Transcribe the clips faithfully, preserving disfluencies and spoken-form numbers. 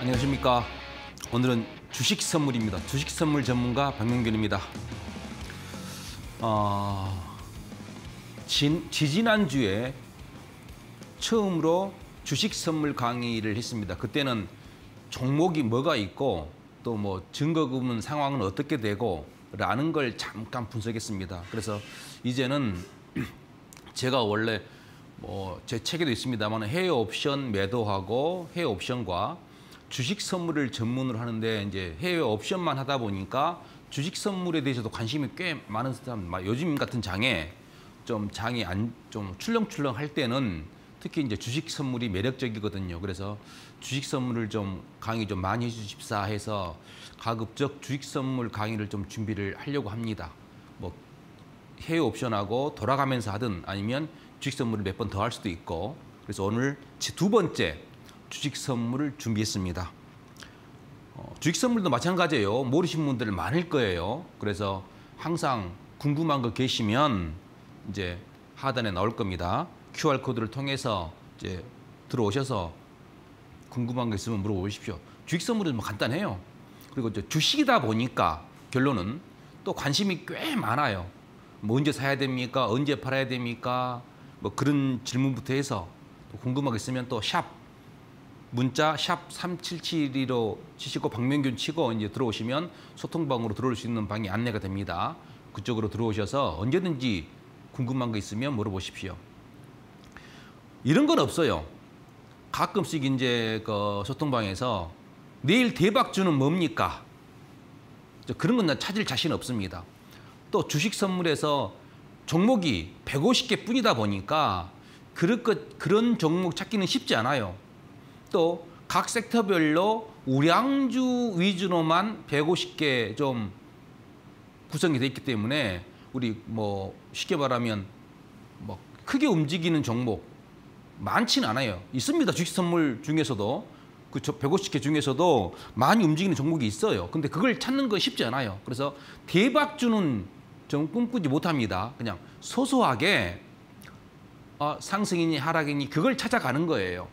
안녕하십니까. 오늘은 주식 선물입니다. 주식 선물 전문가 박명균입니다. 어, 진, 지지난주에 처음으로 주식 선물 강의를 했습니다. 그때는 종목이 뭐가 있고 또 뭐 증거가 없는 상황은 어떻게 되고 라는 걸 잠깐 분석했습니다. 그래서 이제는 제가 원래 뭐 제 책에도 있습니다만 해외 옵션 매도하고 해외 옵션과 주식 선물을 전문으로 하는데 이제 해외 옵션만 하다 보니까 주식 선물에 대해서도 관심이 꽤 많은 사람, 요즘 같은 장에 좀 장이 안 좀 출렁출렁 할 때는 특히 이제 주식 선물이 매력적이거든요. 그래서 주식 선물을 좀 강의 좀 많이 해주십사 해서 가급적 주식 선물 강의를 좀 준비를 하려고 합니다. 뭐 해외 옵션하고 돌아가면서 하든 아니면 주식 선물을 몇 번 더 할 수도 있고. 그래서 오늘 두 번째 주식 선물을 준비했습니다. 어, 주식 선물도 마찬가지예요. 모르신 분들 많을 거예요. 그래서 항상 궁금한 거 계시면 이제 하단에 나올 겁니다. 큐알 코드를 통해서 이제 들어오셔서 궁금한 거 있으면 물어보십시오. 주식 선물은 뭐 간단해요. 그리고 이제 주식이다 보니까 결론은 또 관심이 꽤 많아요. 뭐 언제 사야 됩니까? 언제 팔아야 됩니까? 뭐 그런 질문부터 해서 또 궁금한 거 있으면 또 샵 문자 샵 삼칠칠이로 치시고 박명균 치고 이제 들어오시면 소통방으로 들어올 수 있는 방이 안내가 됩니다. 그쪽으로 들어오셔서 언제든지 궁금한 거 있으면 물어보십시오. 이런 건 없어요. 가끔씩 이제 그 소통방에서 내일 대박주는 뭡니까? 그런 건 찾을 자신 없습니다. 또 주식 선물에서 종목이 백오십 개 뿐이다 보니까 그런, 것, 그런 종목 찾기는 쉽지 않아요. 또 각 섹터별로 우량주 위주로만 백오십 개 좀 구성이 돼 있기 때문에 우리 뭐 쉽게 말하면 뭐 크게 움직이는 종목 많지는 않아요. 있습니다. 주식 선물 중에서도 그 백오십 개 중에서도 많이 움직이는 종목이 있어요. 근데 그걸 찾는 거 쉽지 않아요. 그래서 대박주는 좀 꿈꾸지 못합니다. 그냥 소소하게 어, 상승이니 하락이니 그걸 찾아가는 거예요.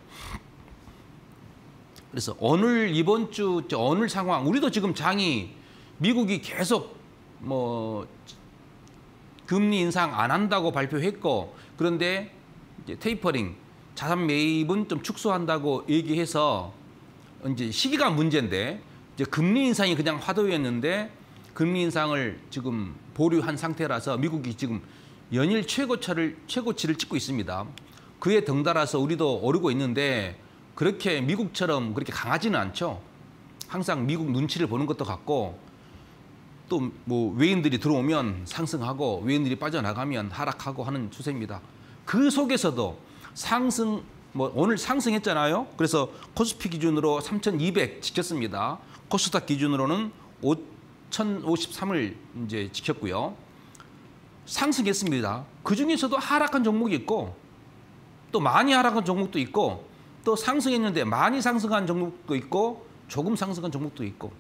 그래서 오늘 이번 주 오늘 상황 우리도 지금 장이 미국이 계속 뭐 금리 인상 안 한다고 발표했고 그런데 이제 테이퍼링 자산 매입은 좀 축소한다고 얘기해서 이제 시기가 문제인데 이제 금리 인상이 그냥 화두였는데 금리 인상을 지금 보류한 상태라서 미국이 지금 연일 최고치를 최고치를 찍고 있습니다. 그에 덩달아서 우리도 오르고 있는데 그렇게 미국처럼 그렇게 강하지는 않죠. 항상 미국 눈치를 보는 것도 같고 또 뭐 외인들이 들어오면 상승하고 외인들이 빠져나가면 하락하고 하는 추세입니다. 그 속에서도 상승 뭐 오늘 상승했잖아요. 그래서 코스피 기준으로 삼천이백 지켰습니다. 코스닥 기준으로는 오천오십삼을 이제 지켰고요. 상승했습니다. 그 중에서도 하락한 종목이 있고 또 많이 하락한 종목도 있고 또 상승했는데 많이 상승한 종목도 있고 조금 상승한 종목도 있고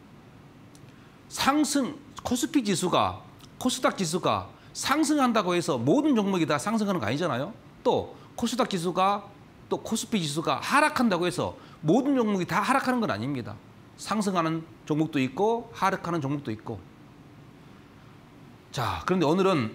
상승 코스피 지수가 코스닥 지수가 상승한다고 해서 모든 종목이 다 상승하는 거 아니잖아요. 또 코스닥 지수가 또 코스피 지수가 하락한다고 해서 모든 종목이 다 하락하는 건 아닙니다. 상승하는 종목도 있고 하락하는 종목도 있고. 자, 그런데 오늘은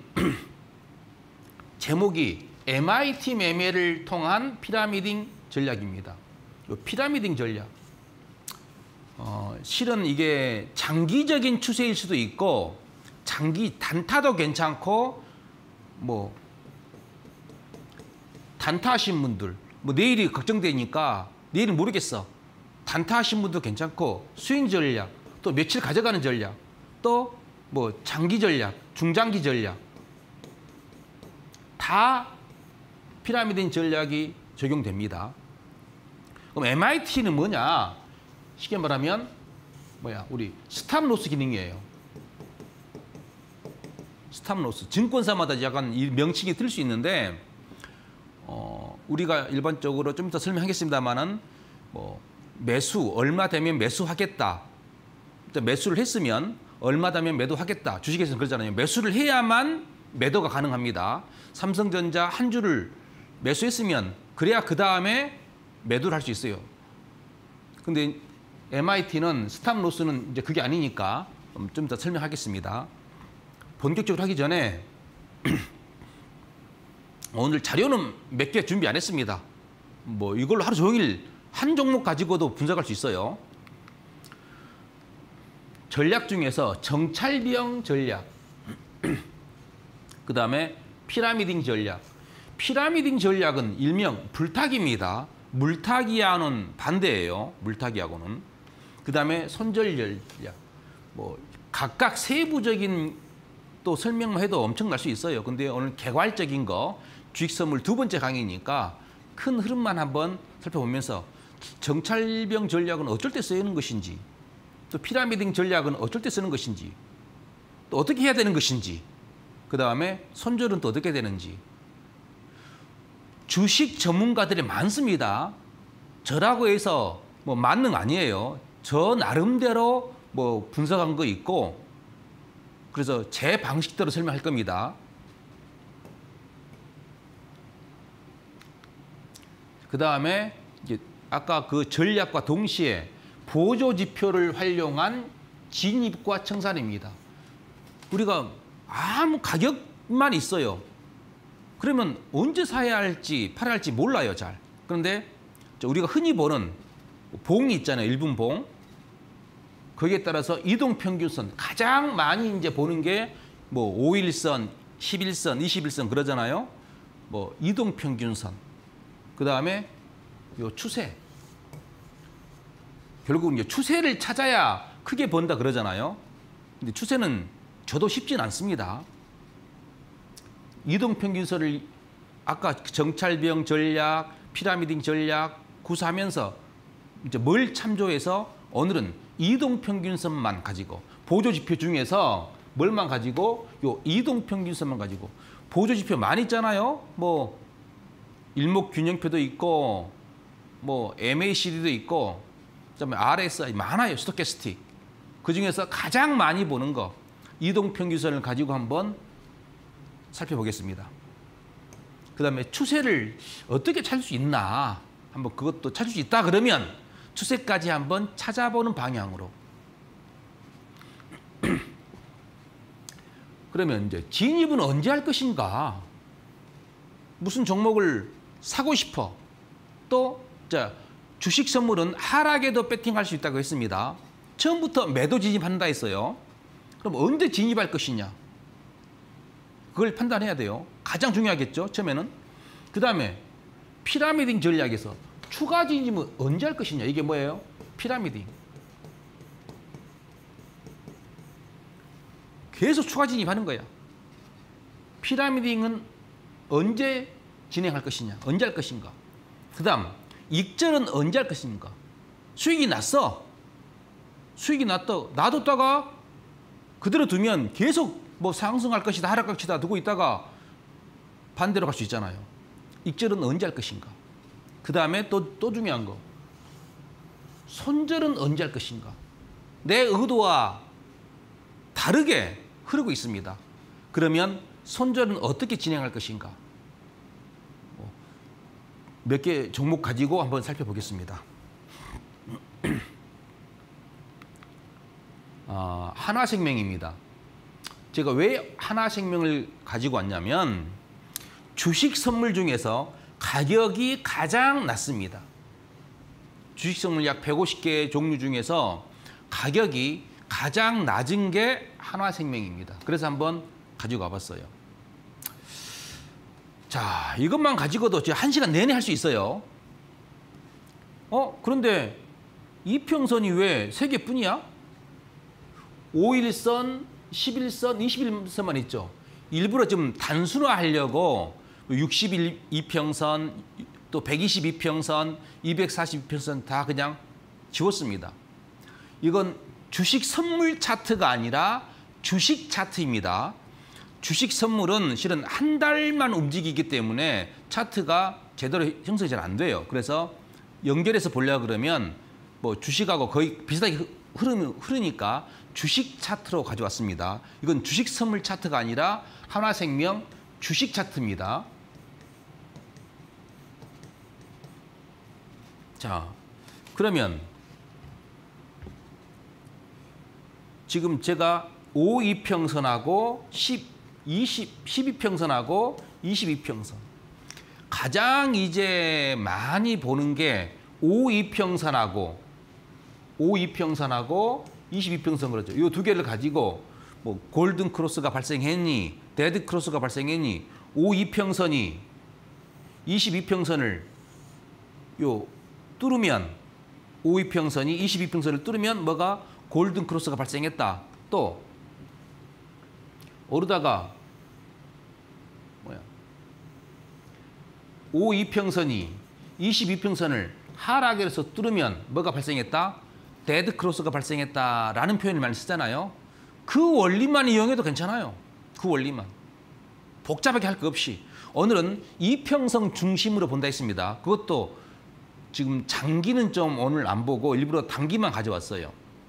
제목이 엠아이티 매매를 통한 피라미딩 전략입니다. 이 피라미딩 전략. 어, 실은 이게 장기적인 추세일 수도 있고 장기 단타도 괜찮고 뭐 단타하신 분들 뭐 내일이 걱정되니까 내일은 모르겠어. 단타하신 분도 괜찮고 스윙 전략 또 며칠 가져가는 전략 또 뭐 장기 전략 중장기 전략 다 피라미드 전략이 적용됩니다. 그럼 엠아이티는 뭐냐? 쉽게 말하면 뭐야? 우리 스탑로스 기능이에요. 스탑로스. 증권사마다 약간 이 명칭이 틀릴 수 있는데 어, 우리가 일반적으로 좀 이따 설명하겠습니다만은 뭐 매수 얼마 되면 매수하겠다. 매수를 했으면 얼마 되면 매도하겠다. 주식에서는 그러잖아요. 매수를 해야만 매도가 가능합니다. 삼성전자 한 주를 매수했으면 그래야 그 다음에 매도를 할 수 있어요. 근데 엠아이티는 스탑로스는 이제 그게 아니니까 좀 더 설명하겠습니다. 본격적으로 하기 전에 오늘 자료는 몇 개 준비 안 했습니다. 뭐 이걸로 하루 종일 한 종목 가지고도 분석할 수 있어요. 전략 중에서 정찰병 전략, 그 다음에 피라미딩 전략. 피라미딩 전략은 일명 불타기입니다. 물타기하고는 반대예요. 물타기하고는. 그 다음에 손절 전략. 뭐 각각 세부적인 또 설명만 해도 엄청날 수 있어요. 근데 오늘 개괄적인 거 주식선물 두 번째 강의니까 큰 흐름만 한번 살펴보면서 정찰병 전략은 어쩔 때 쓰이는 것인지, 또 피라미딩 전략은 어쩔 때 쓰는 것인지, 또 어떻게 해야 되는 것인지, 그 다음에 손절은 또 어떻게 되는지. 주식 전문가들이 많습니다. 저라고 해서 뭐 만능 아니에요. 저 나름대로 뭐 분석한 거 있고, 그래서 제 방식대로 설명할 겁니다. 그 다음에 이제 아까 그 전략과 동시에 보조 지표를 활용한 진입과 청산입니다. 우리가 아무 가격만 있어요. 그러면 언제 사야 할지 팔아야 할지 몰라요, 잘. 그런데 우리가 흔히 보는 봉이 있잖아요, 일분 봉. 거기에 따라서 이동평균선, 가장 많이 이제 보는 게 뭐 오 일선, 십 일선, 이십 일선 그러잖아요. 뭐 이동평균선, 그 다음에 요 추세. 결국 이제 추세를 찾아야 크게 번다 그러잖아요. 근데 추세는 저도 쉽진 않습니다. 이동평균선을 아까 정찰병 전략, 피라미딩 전략 구사하면서 이제 뭘 참조해서 오늘은 이동평균선만 가지고, 보조지표 중에서 뭘만 가지고, 요 이동평균선만 가지고. 보조지표 많이 있잖아요. 뭐 일목균형표도 있고, 뭐 엠에이시디도 있고, 그다음에 알에스아이 많아요. 스토캐스틱. 그 중에서 가장 많이 보는 거 이동평균선을 가지고 한번 살펴보겠습니다. 그 다음에 추세를 어떻게 찾을 수 있나, 한번 그것도 찾을 수 있다 그러면 추세까지 한번 찾아보는 방향으로. 그러면 이제 진입은 언제 할 것인가? 무슨 종목을 사고 싶어? 또 자, 주식 선물은 하락에도 배팅할 수 있다고 했습니다. 처음부터 매도 진입한다 했어요. 그럼 언제 진입할 것이냐? 그걸 판단해야 돼요. 가장 중요하겠죠, 처음에는. 그 다음에 피라미딩 전략에서 추가 진입은 언제 할 것이냐? 이게 뭐예요? 피라미딩. 계속 추가 진입하는 거야. 피라미딩은 언제 진행할 것이냐? 언제 할 것인가? 그 다음 익절은 언제 할 것인가? 수익이 났어. 수익이 났다. 놔뒀다가 그대로 두면 계속 뭐 상승할 것이다, 하락할 것이다 두고 있다가 반대로 갈 수 있잖아요. 익절은 언제 할 것인가? 그 다음에 또, 또 중요한 거. 손절은 언제 할 것인가? 내 의도와 다르게 흐르고 있습니다. 그러면 손절은 어떻게 진행할 것인가? 몇 개 종목 가지고 한번 살펴보겠습니다. 어, 하나생명입니다. 제가 왜 하나생명을 가지고 왔냐면 주식 선물 중에서 가격이 가장 낮습니다. 주식 선물 약 백오십 개 종류 중에서 가격이 가장 낮은 게 하나생명입니다. 그래서 한번 가지고 와봤어요. 자, 이것만 가지고도 한 시간 내내 할 수 있어요. 어? 그런데 이평선이 왜 세 개뿐이야? 오 일선, 십 일선, 이십 일선만 있죠. 일부러 좀 단순화하려고 육십이 평선, 또 백이십이 평선, 이백사십이 평선 다 그냥 지웠습니다. 이건 주식 선물 차트가 아니라 주식 차트입니다. 주식 선물은 실은 한 달만 움직이기 때문에 차트가 제대로 형성이 잘 안 돼요. 그래서 연결해서 보려고 그러면 뭐 주식하고 거의 비슷하게 흐르, 흐르니까 주식 차트로 가져왔습니다. 이건 주식 선물 차트가 아니라 하나생명 주식 차트입니다. 자, 그러면 지금 제가 오 이평선하고 십, 이십, 십이 평선하고 이십이 평선. 가장 이제 많이 보는 게 오 이평선하고 오 이평선하고 이십이 평선 그렇죠. 이 두 개를 가지고 뭐 골든 크로스가 발생했니, 데드 크로스가 발생했니, 오 이평선이 이십이 평선을 요 뚫으면 오 이평선이 이십이 평선을 뚫으면 뭐가 골든 크로스가 발생했다. 또 오르다가 뭐야? 오 이평선이 이십이 평선을 하락에서 뚫으면 뭐가 발생했다? 데드 크로스가 발생했다라는 표현을 많이 쓰잖아요. 그 원리만 이용해도 괜찮아요. 그 원리만. 복잡하게 할 거 없이. 오늘은 이평선 중심으로 본다 했습니다. 그것도 지금 장기는 좀 오늘 안 보고 일부러 단기만 가져왔어요.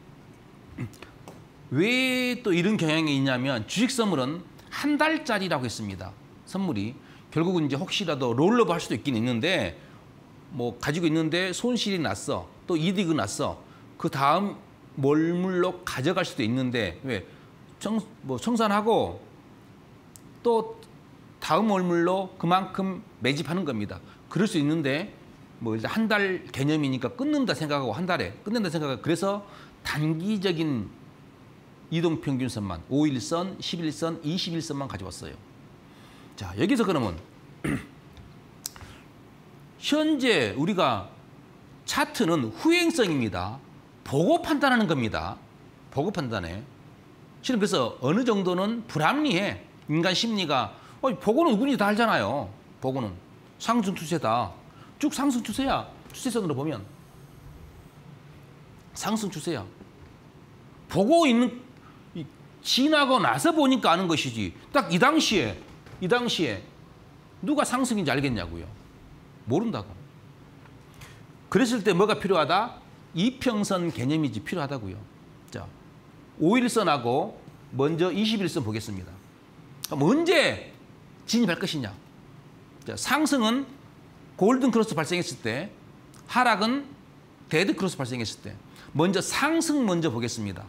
왜 또 이런 경향이 있냐면 주식 선물은 한 달짜리라고 했습니다. 선물이. 결국은 이제 혹시라도 롤러버 할 수도 있긴 있는데 뭐 가지고 있는데 손실이 났어. 또 이득이 났어. 그 다음 월물로 가져갈 수도 있는데 왜? 청, 뭐 청산하고 또 다음 월물로 그만큼 매집하는 겁니다. 그럴 수 있는데 뭐 일단 한 달 개념이니까 끊는다 생각하고 한 달에 끊는다 생각하고 그래서 단기적인 이동평균선만 오 일선, 십일선, 이십일선만 가져왔어요. 자, 여기서 그러면 현재 우리가 차트는 후행성입니다. 보고 판단하는 겁니다. 보고 판단해. 실은 그래서 어느 정도는 불합리해. 인간 심리가 어, 보고는 누구든지 다 알잖아요. 보고는 상승 추세다. 쭉 상승 추세야. 추세선으로 보면 상승 추세야. 보고 있는 지나고 나서 보니까 아는 것이지. 딱 이 당시에 이 당시에 누가 상승인지 알겠냐고요. 모른다고. 그랬을 때 뭐가 필요하다? 이평선 개념이 필요하다고요. 자, 오 일선하고 먼저 이십일선 보겠습니다. 그럼 언제 진입할 것이냐? 자, 상승은 골든 크로스 발생했을 때, 하락은 데드 크로스 발생했을 때. 먼저 상승 먼저 보겠습니다.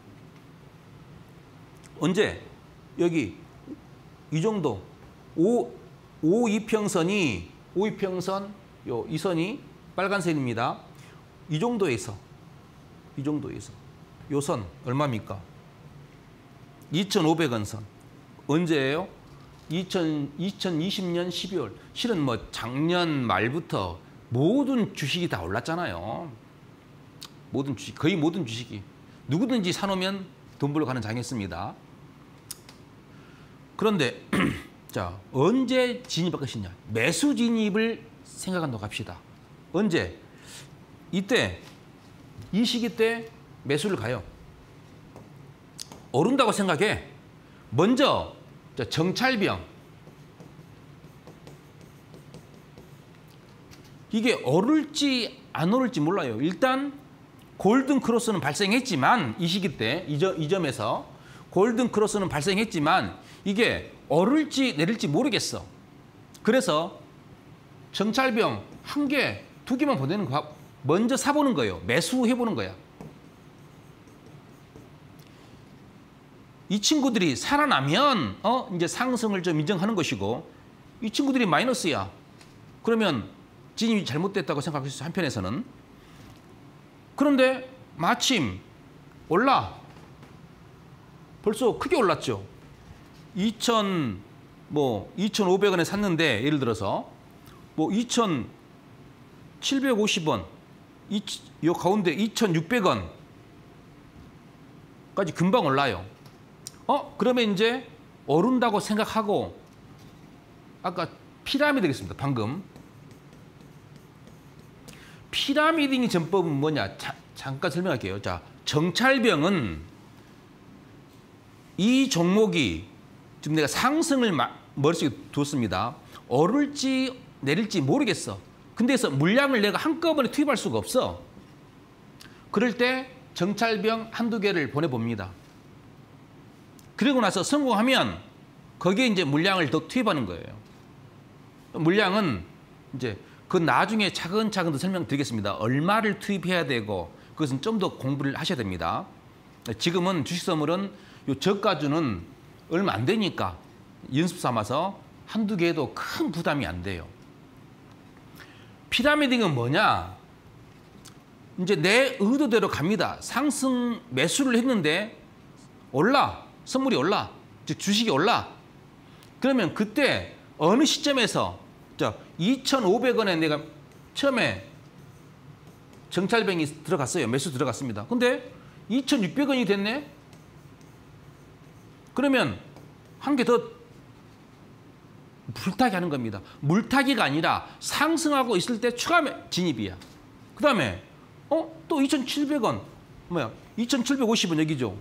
언제? 여기 이 정도 오, 오 이평선이 오 이평선 요 이 선이 빨간 선입니다. 이 정도에서 이 정도에서 요 선 얼마입니까? 이천오백 원 선. 언제예요? 이천이십 년 십이월. 실은 뭐 작년 말부터 모든 주식이 다 올랐잖아요. 모든 주식, 거의 모든 주식이 누구든지 사놓으면 돈 벌러 가는 장이었습니다. 그런데 자, 언제 진입할 것이냐? 매수 진입을 생각한다고 합시다. 언제? 이때, 이 시기 때 매수를 가요. 오른다고 생각해. 먼저 정찰병. 이게 오를지 안 오를지 몰라요. 일단 골든 크로스는 발생했지만 이 시기 때, 이, 점, 이 점에서 골든 크로스는 발생했지만 이게 오를지 내릴지 모르겠어. 그래서 정찰병 한 개, 두 개만 보내는 거 먼저 사보는 거예요. 매수해보는 거야. 이 친구들이 살아나면 어 이제 상승을 좀 인정하는 것이고 이 친구들이 마이너스야. 그러면 진입이 잘못됐다고 생각할 수 있어요. 한편에서는. 그런데 마침 올라. 벌써 크게 올랐죠. 이천 뭐 이천오백 원에 샀는데 예를 들어서 뭐 이천칠백오십 원, 이, 요 가운데 이천육백 원까지 금방 올라요. 어? 그러면 이제 오른다고 생각하고 아까 피라미드 되겠습니다. 방금. 피라미딩 전법은 뭐냐? 자, 잠깐 설명할게요. 자, 정찰병은 이 종목이 지금 내가 상승을 머릿속에 두었습니다. 오를지 내릴지 모르겠어. 근데 그래서 물량을 내가 한꺼번에 투입할 수가 없어. 그럴 때 정찰병 한두 개를 보내봅니다. 그리고 나서 성공하면 거기에 이제 물량을 더 투입하는 거예요. 물량은 이제 그 나중에 차근차근 더 설명드리겠습니다. 얼마를 투입해야 되고 그것은 좀 더 공부를 하셔야 됩니다. 지금은 주식 선물은 요 저가주는 얼마 안 되니까 연습 삼아서 한두 개 해도 큰 부담이 안 돼요. 피라미딩은 뭐냐? 이제 내 의도대로 갑니다. 상승 매수를 했는데 올라, 선물이 올라, 즉 주식이 올라. 그러면 그때 어느 시점에서 이천오백 원에 내가 처음에 정찰병이 들어갔어요. 매수 들어갔습니다. 근데 이천육백 원이 됐네? 그러면 한 개 더 물타기 하는 겁니다. 물타기가 아니라 상승하고 있을 때 추가 진입이야. 그 다음에 어? 또 이천칠백 원. 뭐야? 이천칠백오십 원 여기죠.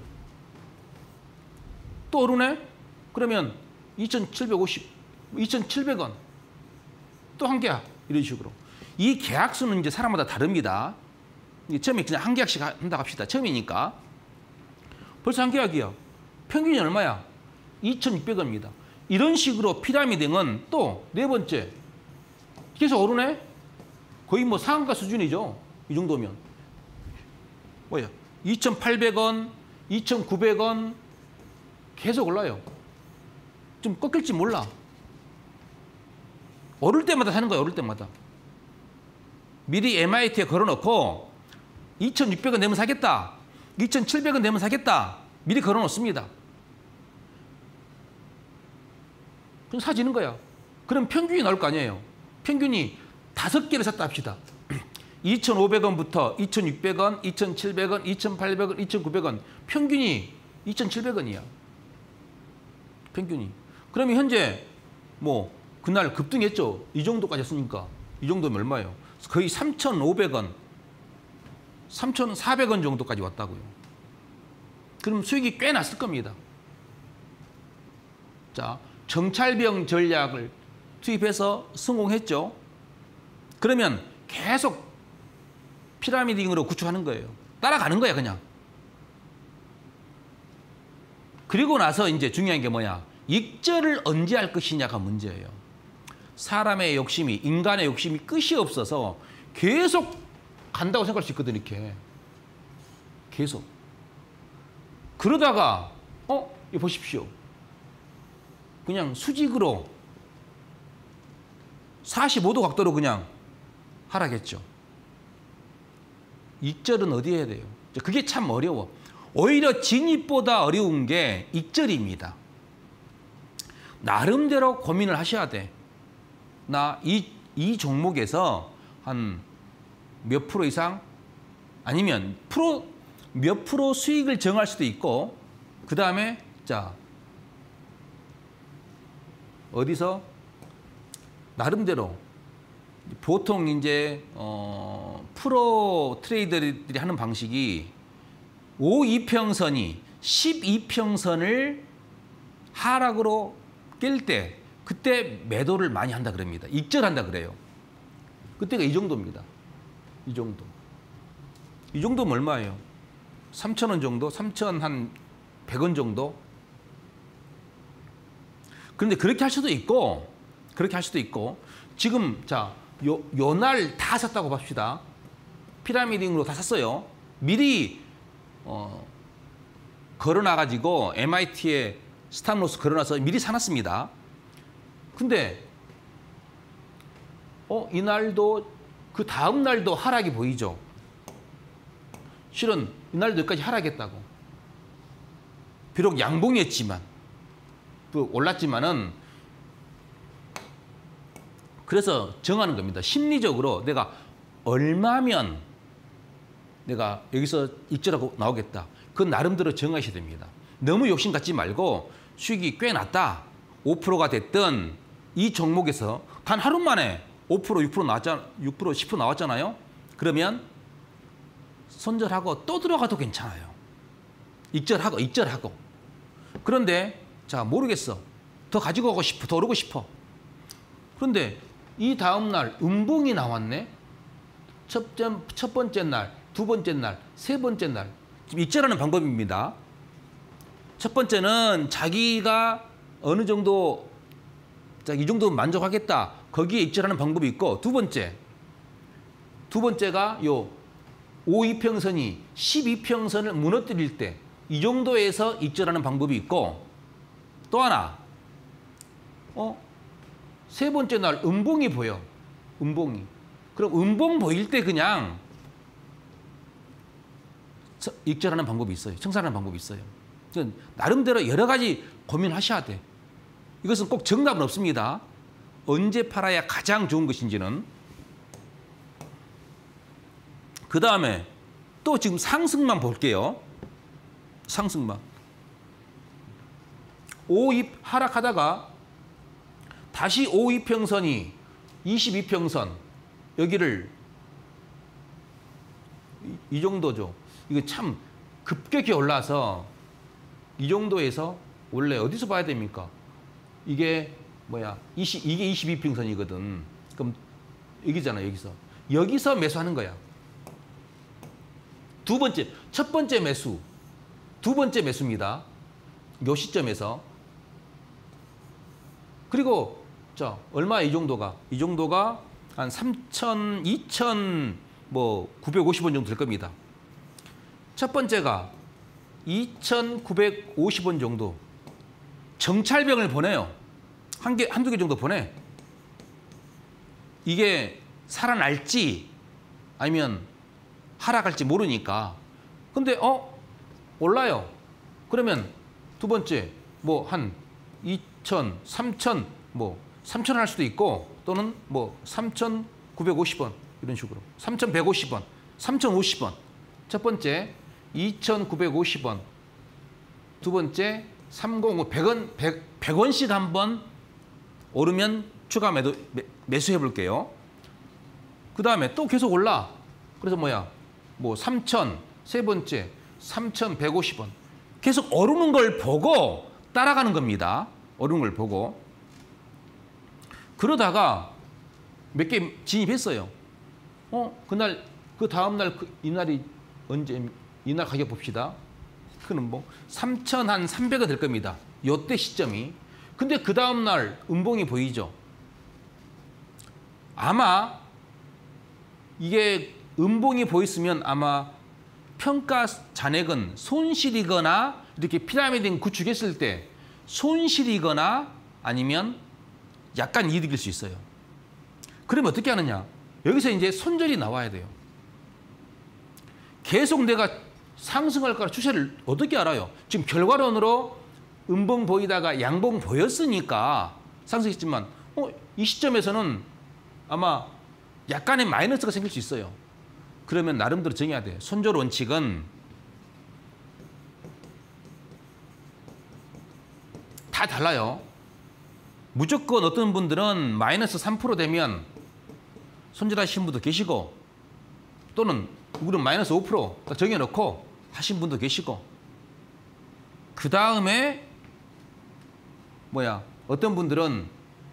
또 오르네? 그러면 이천칠백오십, 이천칠백 원. 또 한 계약. 이런 식으로. 이 계약수는 이제 사람마다 다릅니다. 처음에 그냥 한 계약씩 한다 합시다. 처음이니까. 벌써 한 계약이야. 평균이 얼마야? 이천육백 원입니다. 이런 식으로 피라미딩은 또 네 번째. 계속 오르네? 거의 뭐 상한가 수준이죠. 이 정도면. 뭐야? 이천팔백 원, 이천구백 원 계속 올라요. 좀 꺾일지 몰라. 오를 때마다 사는 거야, 오를 때마다. 미리 엠아이티에 걸어놓고 이천육백 원 내면 사겠다. 이천칠백 원 내면 사겠다. 미리 걸어놓습니다. 그럼 사지는 거야. 그럼 평균이 나올 거 아니에요. 평균이 다섯 개를 샀다 합시다. 이천오백 원부터 이천육백 원, 이천칠백 원, 이천팔백 원, 이천구백 원. 평균이 이천칠백 원이야. 평균이. 그러면 현재 뭐 그날 급등했죠. 이 정도까지 했으니까. 이 정도면 얼마예요? 거의 삼천오백 원, 삼천사백 원 정도까지 왔다고요. 그럼 수익이 꽤 났을 겁니다. 자, 정찰병 전략을 투입해서 성공했죠. 그러면 계속 피라미딩으로 구축하는 거예요. 따라가는 거야, 그냥. 그리고 나서 이제 중요한 게 뭐야? 익절을 언제 할 것이냐가 문제예요. 사람의 욕심이, 인간의 욕심이 끝이 없어서 계속 간다고 생각할 수 있거든, 이렇게. 계속. 그러다가, 어? 이거 보십시오. 그냥 수직으로 사십오 도 각도로 그냥 하락했죠. 익절은 어디에 해야 돼요? 그게 참 어려워. 오히려 진입보다 어려운 게 익절입니다. 나름대로 고민을 하셔야 돼. 나 이, 이 종목에서 한 몇 프로 이상 아니면 프로 몇 프로 수익을 정할 수도 있고 그 다음에 자 어디서 나름대로 보통 이제 어, 프로 트레이더들이 하는 방식이 오 이평선이 십이 평선을 하락으로 깰 때 그때 매도를 많이 한다 그럽니다. 익절한다 그래요. 그때가 이 정도입니다. 이 정도. 이 정도면 얼마예요? 삼천 원 정도? 삼천백 원 정도? 그런데 그렇게 할 수도 있고 그렇게 할 수도 있고 지금 자, 요, 요 날 다 샀다고 봅시다. 피라미딩으로 다 샀어요. 미리 어, 걸어놔가지고 엠아이티에 스탑로스 걸어놔서 미리 사놨습니다. 근데 어, 이날도 그 다음 날도 하락이 보이죠. 실은 이날도 여기까지 하락했다고. 비록 양봉이었지만 또 올랐지만은 그래서 정하는 겁니다. 심리적으로 내가 얼마면 내가 여기서 익절하고 나오겠다. 그건 나름대로 정하셔야 됩니다. 너무 욕심 갖지 말고 수익이 꽤 났다. 오 퍼센트가 됐든 이 종목에서 단 하루 만에 오 퍼센트, 육 퍼센트 나왔잖아, 육 퍼센트, 십 퍼센트 나왔잖아요. 그러면 손절하고 또 들어가도 괜찮아요. 익절하고 익절하고. 그런데 자 모르겠어. 더 가지고 가고 싶어. 더 오르고 싶어. 그런데 이 다음 날 음봉이 나왔네. 첫, 첫 번째 날, 두 번째 날, 세 번째 날. 지금 익절하는 방법입니다. 첫 번째는 자기가 어느 정도 자, 이 정도 만족하겠다. 거기에 익절하는 방법이 있고 두 번째. 두 번째가 요 오 이평선이 십이 평선을 무너뜨릴 때 이 정도에서 익절하는 방법이 있고 또 하나 어? 세 번째 날 음봉이 보여. 음봉이. 그럼 음봉 보일 때 그냥 익절하는 방법이 있어요. 청산하는 방법이 있어요. 나름대로 여러 가지 고민하셔야 돼. 이것은 꼭 정답은 없습니다. 언제 팔아야 가장 좋은 것인지는. 그 다음에 또 지금 상승만 볼게요. 상승만. 오입 하락하다가 다시 오이평선이 이십이평선 여기를 이, 이 정도죠. 이거 참 급격히 올라서 이 정도에서 원래 어디서 봐야 됩니까? 이게 뭐야? 이십, 이게 이십이평선이거든. 그럼 여기잖아, 여기서. 여기서 매수하는 거야. 두 번째, 첫 번째 매수. 두 번째 매수입니다. 요 시점에서. 그리고 자, 얼마 이 정도가? 이 정도가 한 삼천, 이천 뭐 구백오십 원 정도 될 겁니다. 첫 번째가 이천구백오십 원 정도. 정찰병을 보내요. 한 개, 한두 개 정도 보내. 이게 살아날지 아니면 하락할지 모르니까. 근데 어? 올라요. 그러면 두 번째 뭐 한 이천, 삼천 뭐 삼천 원 할 수도 있고 또는 뭐 삼천구백오십 원 이런 식으로. 삼천백오십 원, 삼천오십 원. 첫 번째 이천구백오십 원. 두 번째 삼천오, 백 원, 백, 백 원씩 한번 오르면 추가 매도, 매, 매수해 볼게요. 그 다음에 또 계속 올라. 그래서 뭐야? 뭐 삼천, 세 번째 삼천백오십 원. 계속 오르는 걸 보고 따라가는 겁니다. 오르는 걸 보고. 그러다가 몇 개 진입했어요. 어, 그날, 그 다음날, 그, 이날이 언제, 이날 가격 봅시다. 그는 뭐, 삼천삼백 원 될 겁니다. 요때 시점이. 근데 그 다음날 음봉이 보이죠? 아마 이게 음봉이 보였으면 아마 평가 잔액은 손실이거나 이렇게 피라미드 구축했을 때 손실이거나 아니면 약간 이득일 수 있어요. 그러면 어떻게 하느냐? 여기서 이제 손절이 나와야 돼요. 계속 내가 상승할까 추세를 어떻게 알아요? 지금 결과론으로 음봉 보이다가 양봉 보였으니까 상승했지만 어, 이 시점에서는 아마 약간의 마이너스가 생길 수 있어요. 그러면 나름대로 정해야 돼요. 손절 원칙은 다 달라요. 무조건 어떤 분들은 마이너스 삼 퍼센트 되면 손절하신 분도 계시고 또는 우리는 마이너스 오 퍼센트 정해놓고 하신 분도 계시고 그 다음에 뭐야 어떤 분들은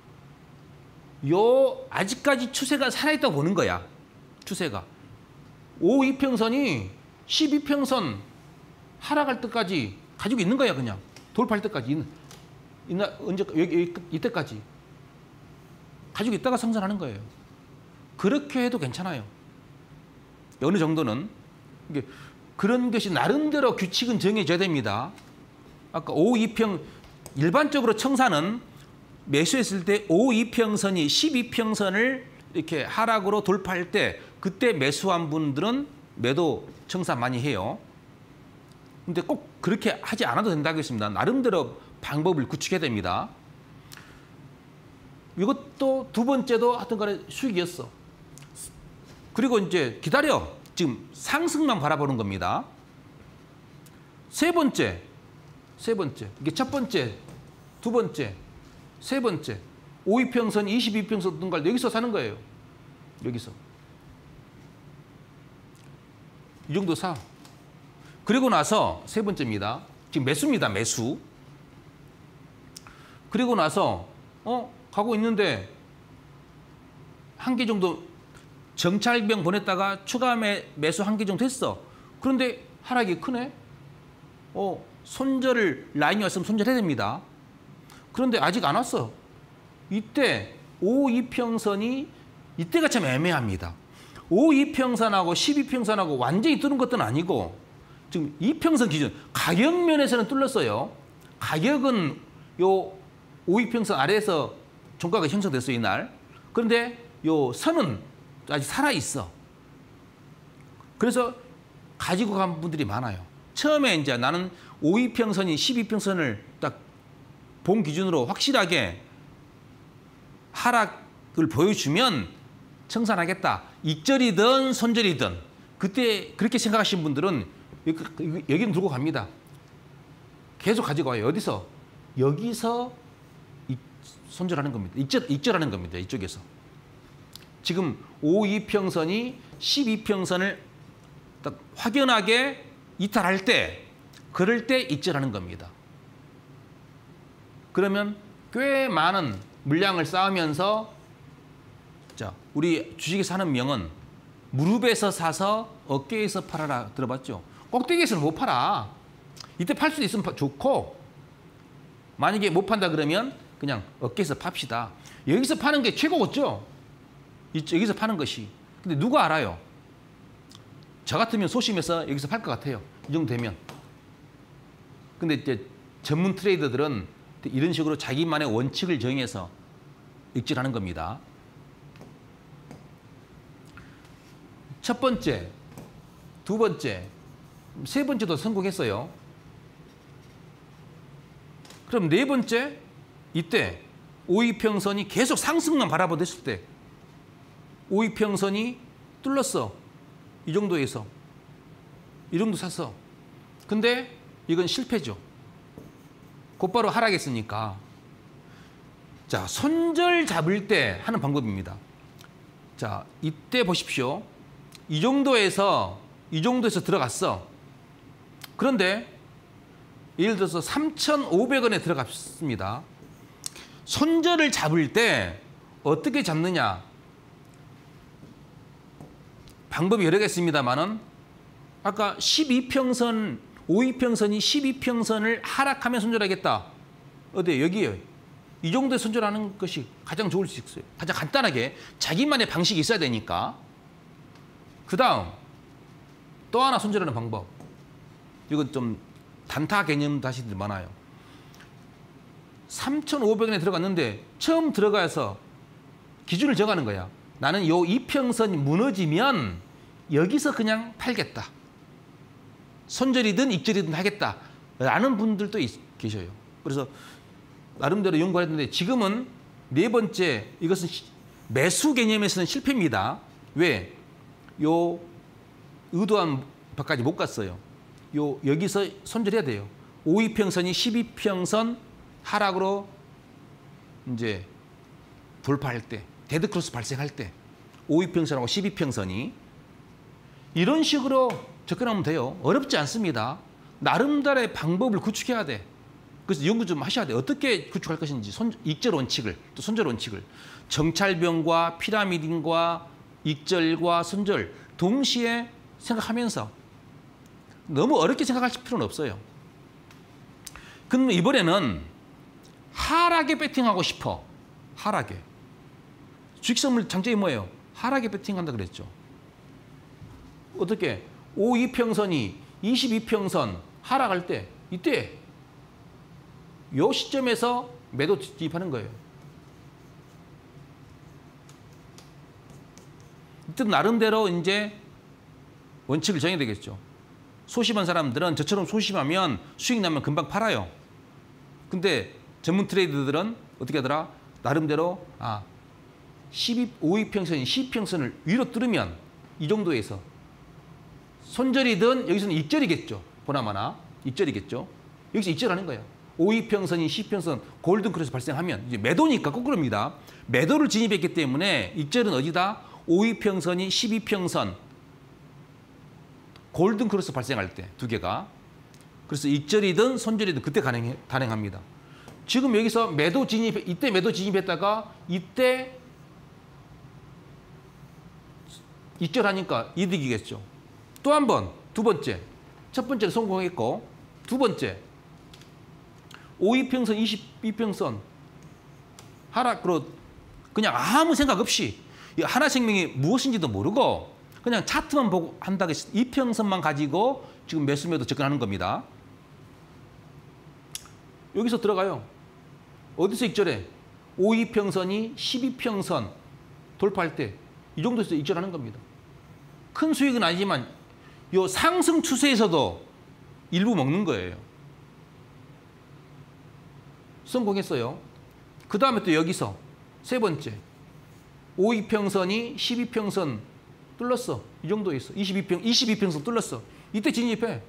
요 아직까지 추세가 살아있다고 보는 거야. 추세가. 오이평선이 십이평선 하락할 때까지 가지고 있는 거야. 그냥 돌파할 때까지. 이날 언제 여기, 여기 이때까지 가지고 있다가 상승하는 거예요. 그렇게 해도 괜찮아요. 어느 정도는 이게 그런 것이 나름대로 규칙은 정해져야 됩니다. 아까 오이평 일반적으로 청산은 매수했을 때 오이평선이 십이평선을 이렇게 하락으로 돌파할 때 그때 매수한 분들은 매도 청산 많이 해요. 근데 꼭 그렇게 하지 않아도 된다고 했습니다. 나름대로 방법을 구축해야 됩니다. 이것도 두 번째도 하여튼 간에 수익이었어. 그리고 이제 기다려. 지금 상승만 바라보는 겁니다. 세 번째, 세 번째. 이게 첫 번째, 두 번째, 세 번째. 오이평선, 이십이평선 등갈 여기서 사는 거예요. 여기서. 이 정도 사. 그리고 나서 세 번째입니다. 지금 매수입니다. 매수. 그리고 나서 어 가고 있는데 한 개 정도 정찰병 보냈다가 추가 매, 매수 한 개 정도 했어. 그런데 하락이 크네. 어 손절을 라인이 왔으면 손절해야 됩니다. 그런데 아직 안 왔어. 이때 오이평선이 이때가 참 애매합니다. 오이평선하고 십이평선하고 완전히 뜨는 것도 아니고 지금 이평선 기준 가격 면에서는 뚫렸어요. 가격은 요 오이평선 아래에서 종가가 형성됐어요, 이날. 그런데 요 선은 아직 살아 있어. 그래서 가지고 간 분들이 많아요. 처음에 이제 나는 오이평선이 십이평선을 딱 본 기준으로 확실하게 하락을 보여주면 청산하겠다. 익절이든 손절이든 그때 그렇게 생각하신 분들은 여기는 들고 갑니다. 계속 가지고 와요. 어디서? 여기서 손절하는 겁니다. 익절, 익절하는 겁니다. 이쪽에서. 지금 오이평선이 십이평선을 딱 확연하게 이탈할 때, 그럴 때 익절하는 겁니다. 그러면 꽤 많은 물량을 쌓으면서, 자, 우리 주식에서 하는 명은 무릎에서 사서 어깨에서 팔아라 들어봤죠? 꼭대기에서는 못 팔아. 이때 팔 수도 있으면 좋고, 만약에 못 판다 그러면 그냥 어깨에서 팝시다. 여기서 파는 게 최고겠죠? 여기서 파는 것이. 근데 누가 알아요? 저 같으면 소심해서 여기서 팔 것 같아요. 이 정도 되면. 근데 이제 전문 트레이더들은 이런 식으로 자기만의 원칙을 정해서 익절하는 겁니다. 첫 번째, 두 번째, 세 번째도 성공했어요. 그럼 네 번째, 이때 오이평선이 계속 상승만 바라보았을 때 오이평선이 뚫렸어. 이 정도에서. 이 정도 샀어. 근데 이건 실패죠. 곧바로 하락했으니까. 자, 손절 잡을 때 하는 방법입니다. 자, 이때 보십시오. 이 정도에서 이 정도에서 들어갔어. 그런데 예를 들어서 삼천오백 원에 들어갔습니다. 손절을 잡을 때 어떻게 잡느냐? 방법이 여러 개 있습니다만은 아까 십이평선, 오이평선이 십이평선을 하락하면 손절하겠다. 어디에? 여기에요. 이 정도에 손절하는 것이 가장 좋을 수 있어요. 가장 간단하게 자기만의 방식이 있어야 되니까. 그 다음 또 하나 손절하는 방법. 이건 좀 단타 개념 다시들 많아요. 삼천오백 원에 들어갔는데 처음 들어가서 기준을 정하는 거야. 나는 요 이평선이 무너지면 여기서 그냥 팔겠다. 손절이든 익절이든 하겠다라는 분들도 있, 계셔요. 그래서 나름대로 연구를 했는데 지금은 네 번째, 이것은 매수 개념에서는 실패입니다. 왜? 요 의도한 바까지 못 갔어요. 요 여기서 손절해야 돼요. 오이평선이 십이평선 하락으로 이제 돌파할 때, 데드크로스 발생할 때 오이평선하고 십이평선이 이런 식으로 접근하면 돼요. 어렵지 않습니다. 나름대로의 방법을 구축해야 돼. 그래서 연구 좀 하셔야 돼. 어떻게 구축할 것인지, 손, 익절 원칙을, 또 손절 원칙을. 정찰병과 피라미딩과 익절과 손절 동시에 생각하면서 너무 어렵게 생각할 필요는 없어요. 그럼 이번에는 하락에 배팅하고 싶어. 하락에. 주식선물 장점이 뭐예요? 하락에 배팅한다 그랬죠. 어떻게? 오이평선이 이십이평선 하락할 때 이때 요 시점에서 매도 진입하는 거예요. 이때 나름대로 이제 원칙을 정해야 되겠죠. 소심한 사람들은 저처럼 소심하면 수익 나면 금방 팔아요. 근데 전문 트레이더들은 어떻게 하더라? 나름대로 아 십이, 오이평선이 십이평선을 위로 뚫으면 이 정도에서 손절이든 여기서는 익절이겠죠. 보나마나 익절이겠죠. 여기서 익절하는 거예요. 오이평선이 십이평선 골든크로스 발생하면 이제 매도니까 거꾸로입니다. 매도를 진입했기 때문에 익절은 어디다? 오이평선이 십이평선 골든크로스 발생할 때 두 개가. 그래서 익절이든 손절이든 그때 가능해, 가능합니다. 지금 여기서 매도 진입, 이때 매도 진입했다가 이때 익절하니까 이득이겠죠. 또 한 번, 두 번째. 첫 번째는 성공했고, 두 번째. 오이평선, 이십이평선 하락으로 그냥 아무 생각 없이 하나생명이 무엇인지도 모르고 그냥 차트만 보고 한다고 이평선만 가지고 지금 매수 매도 접근하는 겁니다. 여기서 들어가요. 어디서 익절해? 오 이평선이 십이 평선 돌파할 때 이 정도에서 익절하는 겁니다. 큰 수익은 아니지만 요 상승 추세에서도 일부 먹는 거예요. 성공했어요. 그 다음에 또 여기서 세 번째 오 이평선이 십이 평선 뚫렸어. 이 정도에 있어. 이십이 평, 이십이 평선 뚫렸어. 이때 진입해.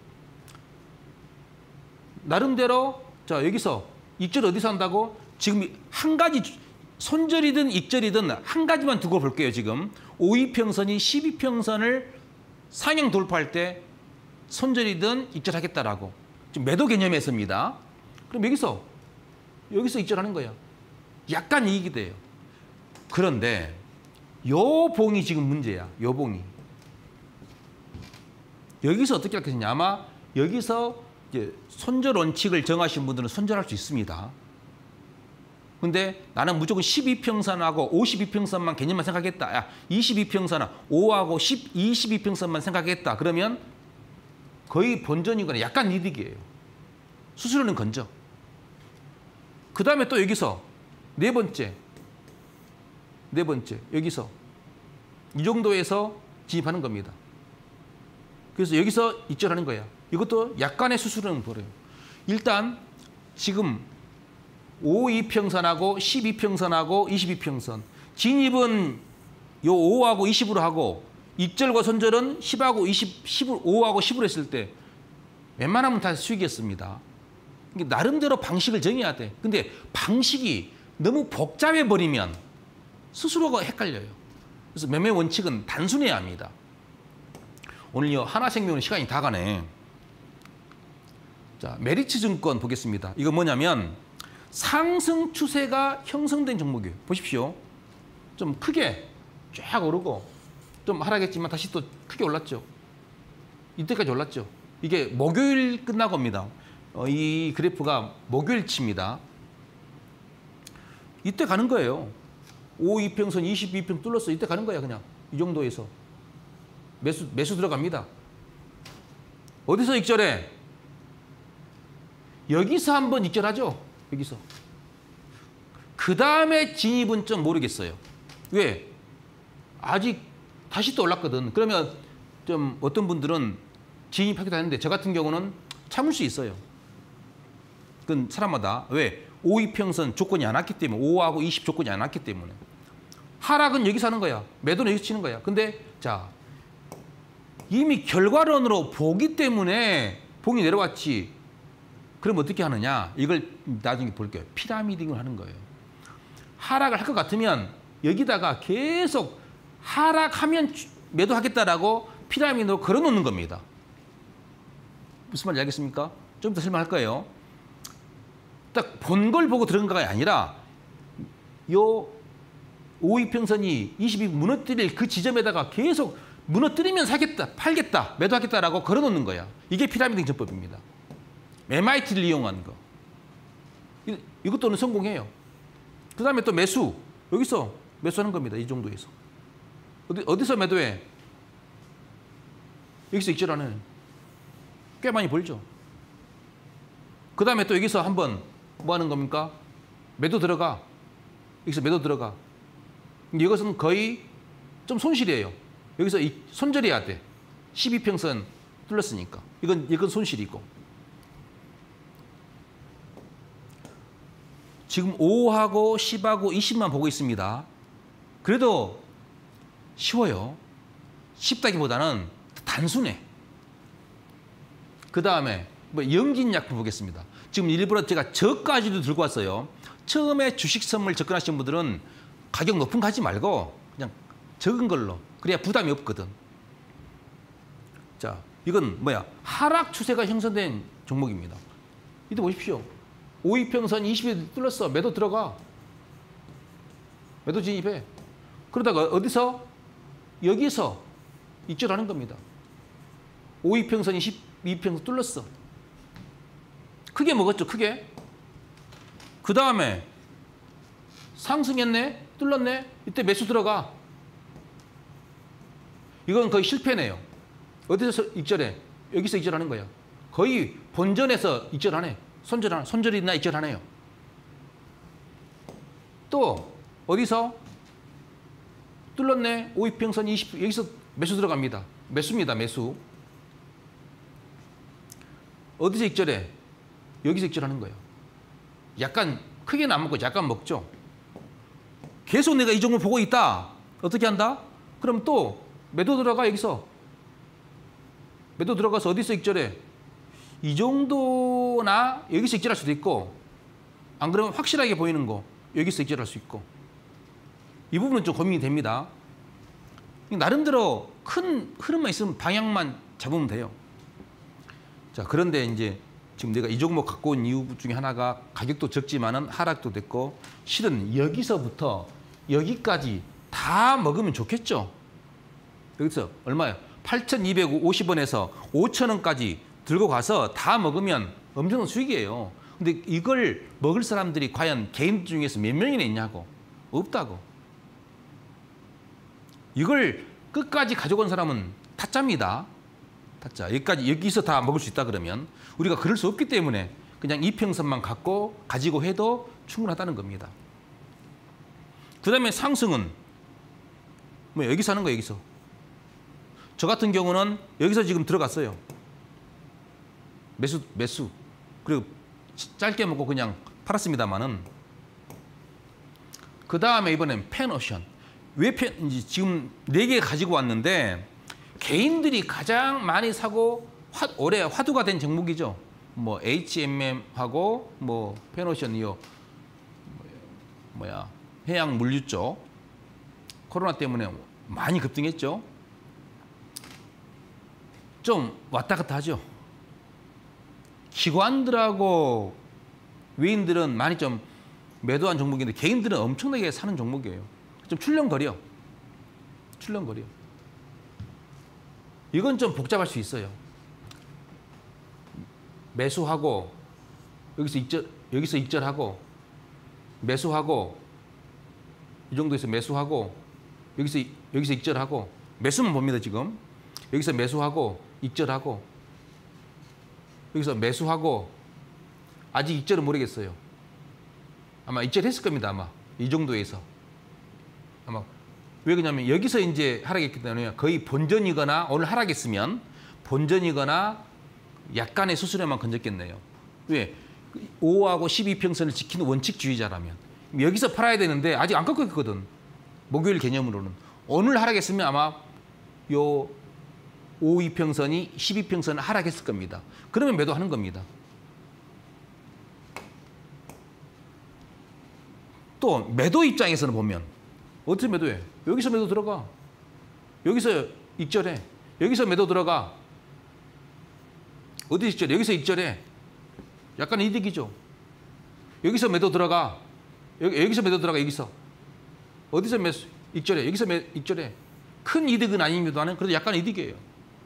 나름대로 자 여기서 익절 어디서 한다고? 지금 한 가지 손절이든 익절이든 한 가지만 두고 볼게요. 지금 오 이평선이 십이 평선을 상향 돌파할 때 손절이든 익절하겠다라고 지금 매도 개념에서입니다. 그럼 여기서 여기서 익절하는 거야. 약간 이익이 돼요. 그런데 요 봉이 지금 문제야. 요 봉이 여기서 어떻게 할 것이냐. 아마 여기서 이제 손절 원칙을 정하신 분들은 손절할 수 있습니다. 근데 나는 무조건 십이 평선하고 오십이 평선만 개념만 생각했다. 야, 이십이 평선하 오하고 십, 이십이 평선만 생각했다. 그러면 거의 본전이거나 약간 이득이에요. 수수료는 건져. 그 다음에 또 여기서 네 번째, 네 번째 여기서 이 정도에서 진입하는 겁니다. 그래서 여기서 익절하는 거야. 이것도 약간의 수수료는 벌어요. 일단 지금 오 이평선하고 십이 평선하고 이십이 평선 진입은 요 오하고 이십으로 하고 익절과 손절은 십하고 이십, 십을 오하고 십으로 했을 때 웬만하면 다 수익이었습니다. 나름대로 방식을 정해야 돼. 근데 방식이 너무 복잡해 버리면 스스로가 헷갈려요. 그래서 매매 원칙은 단순해야 합니다. 오늘요 하나생명은 시간이 다 가네. 자 메리츠 증권 보겠습니다. 이거 뭐냐면 상승 추세가 형성된 종목이에요. 보십시오. 좀 크게 쫙 오르고 좀 하락했지만 다시 또 크게 올랐죠. 이때까지 올랐죠. 이게 목요일 끝나고 옵니다. 어, 이 그래프가 목요일치입니다. 이때 가는 거예요. 오 이평선 이십이 평 뚫렸어. 이때 가는 거야 그냥. 이 정도에서. 매수, 매수 들어갑니다. 어디서 익절해? 여기서 한번 익절하죠. 여기서. 그 다음에 진입은 좀 모르겠어요. 왜? 아직 다시 또 올랐거든. 그러면 좀 어떤 분들은 진입하기도 하는데 저 같은 경우는 참을 수 있어요. 그건 사람마다. 왜? 오 이평선 조건이 안 왔기 때문에. 오하고 이십 조건이 안 왔기 때문에. 하락은 여기서 하는 거야. 매도는 여기서 치는 거야. 근데 자 이미 결과론으로 보기 때문에 봉이 내려왔지. 그럼 어떻게 하느냐? 이걸 나중에 볼게요. 피라미딩을 하는 거예요. 하락을 할 것 같으면 여기다가 계속 하락하면 매도하겠다라고 피라미드로 걸어놓는 겁니다. 무슨 말인지 알겠습니까? 좀 이따 설명할 거예요. 딱 본 걸 보고 들어간 거가 아니라 요 오 이평선이 이십이 무너뜨릴 그 지점에다가 계속 무너뜨리면 사겠다, 팔겠다, 매도하겠다라고 걸어놓는 거야. 이게 피라미드 전법입니다. 엠아이티를 이용한 거. 이, 이것도는 성공해요. 그 다음에 또 매수. 여기서 매수하는 겁니다. 이 정도에서. 어디, 어디서 매도해? 여기서 익절하는. 꽤 많이 벌죠. 그 다음에 또 여기서 한번 뭐 하는 겁니까? 매도 들어가. 여기서 매도 들어가. 근데 이것은 거의 좀 손실이에요. 여기서 이 손절해야 돼. 십이 평선 뚫렸으니까. 이건, 이건 손실이고. 지금 오하고 십하고 이십만 보고 있습니다. 그래도 쉬워요. 쉽다기보다는 단순해. 그 다음에 뭐 영진약품 보겠습니다. 지금 일부러 제가 저까지도 들고 왔어요. 처음에 주식 선물 접근하신 분들은 가격 높은 거 하지 말고 그냥 적은 걸로. 그래야 부담이 없거든. 자, 이건 뭐야? 하락 추세가 형성된 종목입니다. 이때 보십시오. 오 이평선 이십이 뚫렸어. 매도 들어가. 매도 진입해. 그러다가 어디서? 여기서 익절하는 겁니다. 오 이평선 이십이 평선 뚫렸어. 크게 먹었죠. 크게. 그 다음에 상승했네. 뚫렸네. 이때 매수 들어가. 이건 거의 실패네요. 어디서 익절해? 여기서 익절하는 거야. 거의 본전에서 익절하네. 손절, 손절이나 익절하네요. 또 어디서 뚫렸네. 오이평선 이십, 여기서 매수 들어갑니다. 매수입니다. 매수. 어디서 익절해? 여기서 익절하는 거예요. 약간 크게는 안 먹고 약간 먹죠. 계속 내가 이 종목 보고 있다. 어떻게 한다? 그럼 또 매도 들어가. 여기서 매도 들어가서 어디서 익절해? 이 정도나 여기서 익절할 수도 있고, 안 그러면 확실하게 보이는 거 여기서 익절할 수 있고, 이 부분은 좀 고민이 됩니다. 나름대로 큰 흐름만 있으면 방향만 잡으면 돼요. 자, 그런데 이제 지금 내가 이 종목 갖고 온 이유 중에 하나가 가격도 적지만은 하락도 됐고, 실은 여기서부터 여기까지 다 먹으면 좋겠죠. 여기서 얼마예요? 팔천이백오십 원에서 오천 원까지 들고 가서 다 먹으면 엄청난 수익이에요. 근데 이걸 먹을 사람들이 과연 개인 중에서 몇 명이나 있냐고. 없다고. 이걸 끝까지 가져온 사람은 타짜입니다. 타짜. 여기까지, 여기서 다 먹을 수 있다 그러면 우리가 그럴 수 없기 때문에 그냥 이평선만 갖고 가지고 해도 충분하다는 겁니다. 그 다음에 상승은 뭐 여기서 하는 거예요. 여기서. 저 같은 경우는 여기서 지금 들어갔어요. 매수, 매수. 그리고 짧게 먹고 그냥 팔았습니다만은, 그 다음에 이번엔 펜오션. 왜 펜, 지금 네 개 가지고 왔는데, 개인들이 가장 많이 사고 화, 올해 화두가 된 종목이죠. 뭐 에이치엠엠하고 뭐 펜오션이요. 뭐야, 해양 물류 쪽. 코로나 때문에 많이 급등했죠. 좀 왔다 갔다 하죠. 기관들하고 외인들은 많이 좀 매도한 종목인데, 개인들은 엄청나게 사는 종목이에요. 좀 출렁거려. 출렁거려. 이건 좀 복잡할 수 있어요. 매수하고 여기서 익절, 여기서 익절하고 매수하고 이 정도에서 매수하고 여기서 여기서 익절하고, 매수만 봅니다. 지금 여기서 매수하고 익절하고 여기서 매수하고, 아직 익절은 모르겠어요. 아마 익절했을 겁니다. 아마 이 정도에서 아마. 왜 그러냐면 여기서 이제 하락했기 때문에 거의 본전이거나, 오늘 하락했으면 본전이거나 약간의 수수료만 건졌겠네요. 왜? 오하고 십이 평선을 지키는 원칙주의자라면 여기서 팔아야 되는데 아직 안 꺾였거든. 목요일 개념으로는. 오늘 하락했으면 아마 요 오 이평선이 십이 평선을 하락했을 겁니다. 그러면 매도하는 겁니다. 또 매도 입장에서는 보면 어떻게 매도해? 여기서 매도 들어가. 여기서 익절해. 여기서 매도 들어가. 어디 익절해? 여기서 익절해. 약간 이득이죠. 여기서 매도 들어가. 여기, 여기서 매도 들어가. 여기서. 어디서 매수? 익절해. 여기서 매, 익절해. 큰 이득은 아닙니다만 그래도 약간 이득이에요.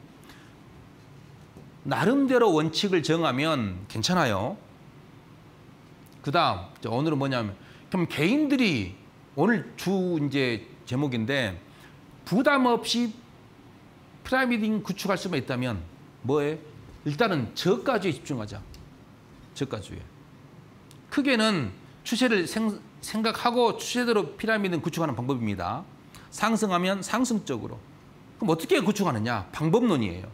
나름대로 원칙을 정하면 괜찮아요. 그 다음, 오늘은 뭐냐면, 그럼 개인들이 오늘 주 이제 제목인데, 부담 없이 피라미딩 구축할 수만 있다면 뭐해? 일단은 저가주에 집중하자. 저가주에. 크게는 추세를 생, 생각하고 추세대로 피라미드는 구축하는 방법입니다. 상승하면 상승적으로. 그럼 어떻게 구축하느냐? 방법론이에요.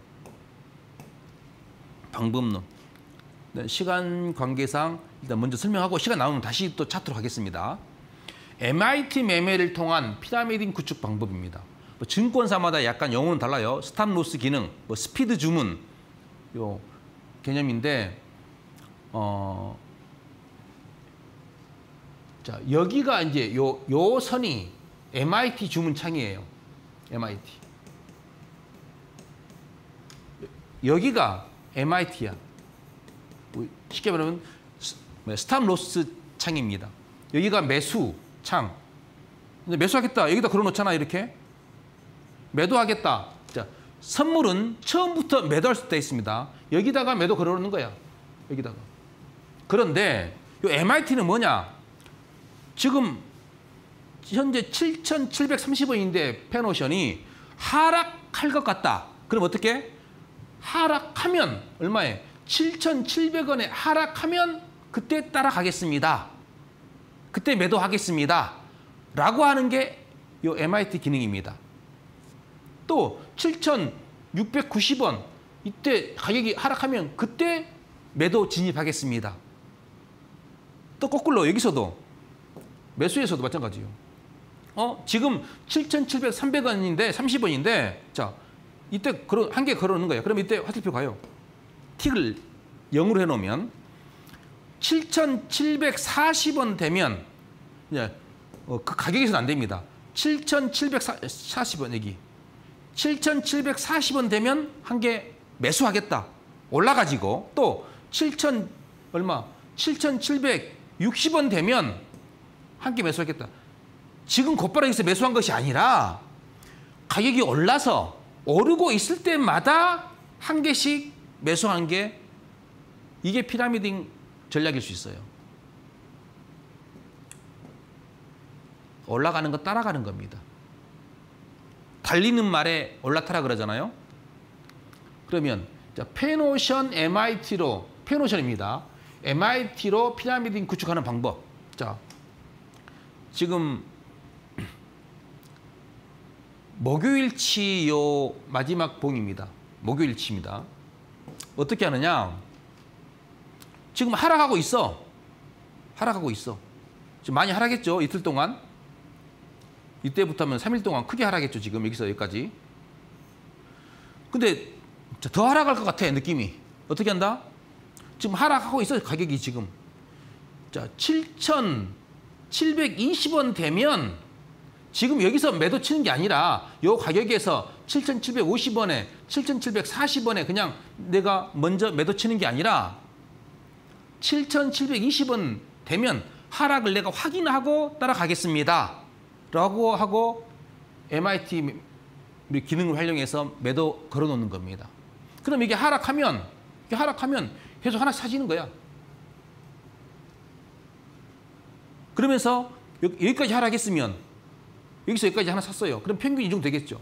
방법론. 시간 관계상 일단 먼저 설명하고 시간 나오면 다시 또 찾도록 하겠습니다. 엠아이티 매매를 통한 피라미딩 구축 방법입니다. 뭐 증권사마다 약간 용어는 달라요. 스탑로스 기능, 뭐 스피드 주문 요 개념인데, 어, 자 여기가 이제 요, 요 선이 엠아이티 주문창이에요. 엠아이티. 여기가 엠아이티야. 쉽게 말하면 스탑로스 창입니다. 여기가 매수 창. 근데 매수하겠다. 여기다 걸어놓잖아. 이렇게. 매도하겠다. 자, 선물은 처음부터 매도할 수 있습니다. 여기다가 매도 걸어놓는 거야. 여기다가. 그런데 이 엠아이티는 뭐냐? 지금 현재 칠천칠백삼십 원인데 펜오션이 하락할 것 같다. 그럼 어떻게? 하락하면 얼마에? 칠천칠백 원에 하락하면 그때 따라가겠습니다. 그때 매도하겠습니다. 라고 하는 게 이 엠아이티 기능입니다. 또 칠천육백구십 원 이때 가격이 하락하면 그때 매도 진입하겠습니다. 또 거꾸로 여기서도 매수에서도 마찬가지예요. 어, 지금 칠천칠백, 삼백 원인데 삼십 원인데 자, 이때 걸어, 한 개 걸어놓는 거예요. 그럼 이때 화살표 가요. 틱을 영으로 해놓으면 칠천칠백사십 원 되면 이제 어, 그 가격에서는 안 됩니다. 칠천칠백사십 원 여기 칠천칠백사십 원 되면 한 개 매수하겠다. 올라가지고 또 칠천 얼마? 칠천칠백육십 원 되면 한 개 매수하겠다. 지금 곧바로 여기서 매수한 것이 아니라 가격이 올라서 오르고 있을 때마다 한 개씩 매수한 게 이게 피라미딩 전략일 수 있어요. 올라가는 거 따라가는 겁니다. 달리는 말에 올라타라 그러잖아요. 그러면 자, 페노션 엠아이티로 페노션입니다. 엠아이티로 피라미딩 구축하는 방법. 자, 지금 목요일치 요 마지막 봉입니다. 목요일치입니다. 어떻게 하느냐? 지금 하락하고 있어. 하락하고 있어. 지금 많이 하락했죠. 이틀 동안. 이때부터면 삼 일 동안 크게 하락했죠. 지금 여기서 여기까지. 근데 더 하락할 것 같아. 느낌이. 어떻게 한다? 지금 하락하고 있어. 가격이 지금. 자, 칠천칠백이십 원 되면 지금 여기서 매도 치는 게 아니라 이 가격에서 칠천칠백오십 원에 칠천칠백사십 원에 그냥 내가 먼저 매도 치는 게 아니라 칠천칠백이십 원 되면 하락을 내가 확인하고 따라가겠습니다. 라고 하고 엠아이티 기능을 활용해서 매도 걸어놓는 겁니다. 그럼 이게 하락하면 이게 하락하면 계속 하나씩 사지는 거야. 그러면서 여기까지 하락했으면 여기서 여기까지 하나 샀어요. 그럼 평균 이중 되겠죠.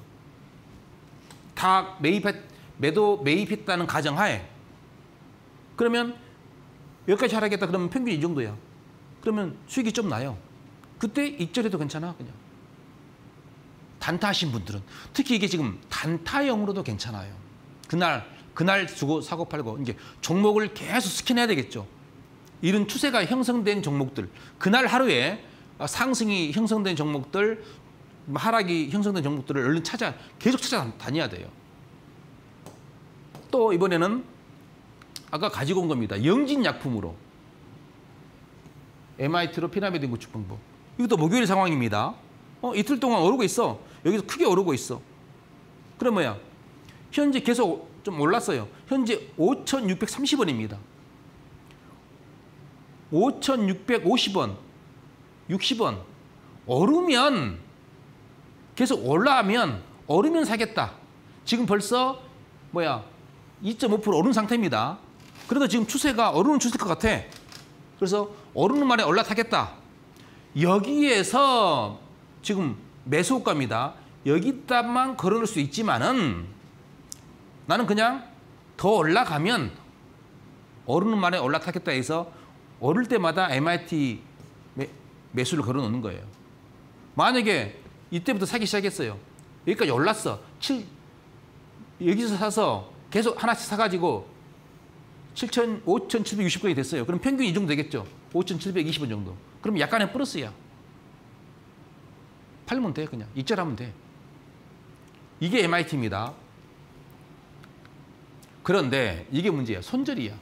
다 매입했, 매도 매입했다는 가정하에. 그러면 여기까지 하락했다 그러면 평균 이 정도야. 그러면 수익이 좀 나요. 그때 익절해도 괜찮아 그냥. 단타 하신 분들은 특히 이게 지금 단타형으로도 괜찮아요. 그날 그날 주고 사고 팔고 이제 종목을 계속 스캔해야 되겠죠. 이런 추세가 형성된 종목들, 그날 하루에 상승이 형성된 종목들, 하락이 형성된 종목들을 얼른 찾아 계속 찾아다녀야 돼요. 또 이번에는 아까 가지고 온 겁니다. 영진약품으로 엠아이티로 피라미드 구축 방법. 이것도 목요일 상황입니다. 어, 이틀 동안 오르고 있어. 여기서 크게 오르고 있어. 그럼 뭐야? 현재 계속 좀 올랐어요. 현재 오천육백삼십 원입니다. 오천육백오십 원, 육십 원. 오르면 계속 올라가면 오르면 사겠다. 지금 벌써 뭐야? 이 점 오 퍼센트 오른 상태입니다. 그래도 지금 추세가 오르는 추세일 것 같아. 그래서 오르는 말에 올라타겠다. 여기에서 지금 매수호가입니다. 여기다만 걸어놓을 수 있지만은 나는 그냥 더 올라가면 오르는 말에 올라타겠다 해서 오를 때마다 엠아이티 매, 매수를 걸어놓는 거예요. 만약에 이때부터 사기 시작했어요. 여기까지 올랐어. 칠, 여기서 사서 계속 하나씩 사가지고 오천칠백육십 원이 됐어요. 그럼 평균 이 정도 되겠죠. 오천칠백이십 원 정도. 그럼 약간의 플러스야. 팔면 돼 그냥. 익절하면 돼. 이게 엠아이티입니다. 그런데 이게 문제야. 손절이야.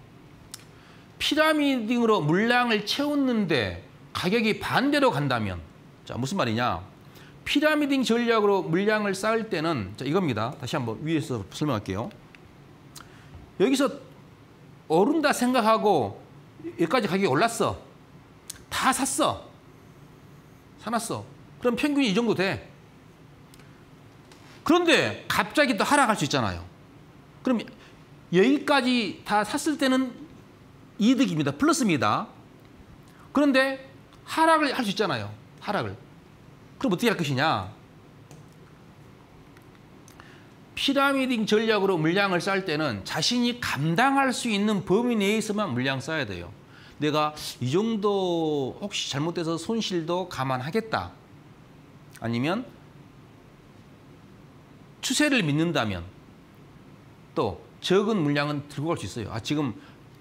피라미딩으로 물량을 채웠는데 가격이 반대로 간다면 자 무슨 말이냐. 피라미딩 전략으로 물량을 쌓을 때는 자 이겁니다. 다시 한번 위에서 설명할게요. 여기서 오른다 생각하고 여기까지 가격이 올랐어. 다 샀어. 사놨어. 그럼 평균이 이 정도 돼. 그런데 갑자기 또 하락할 수 있잖아요. 그럼 여기까지 다 샀을 때는 이득입니다. 플러스입니다. 그런데 하락을 할 수 있잖아요. 하락을. 그럼 어떻게 할 것이냐. 피라미딩 전략으로 물량을 쌓을 때는 자신이 감당할 수 있는 범위 내에서만 물량 쌓아야 돼요. 내가 이 정도 혹시 잘못돼서 손실도 감안하겠다. 아니면 추세를 믿는다면 또 적은 물량은 들고 갈 수 있어요. 아, 지금